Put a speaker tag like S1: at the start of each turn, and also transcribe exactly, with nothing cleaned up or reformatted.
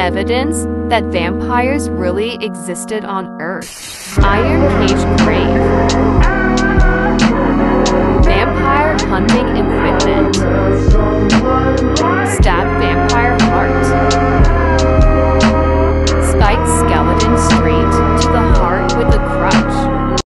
S1: Evidence that vampires really existed on Earth. Iron Cage Grave. Vampire hunting equipment.